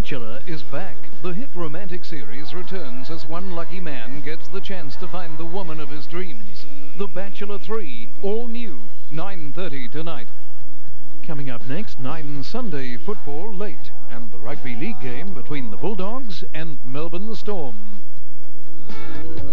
Batchelor is back. The hit romantic series returns as one lucky man gets the chance to find the woman of his dreams. The Batchelor 3, all new, 9:30 tonight. Coming up next, 9 Sunday football late and the rugby league game between the Bulldogs and Melbourne Storm.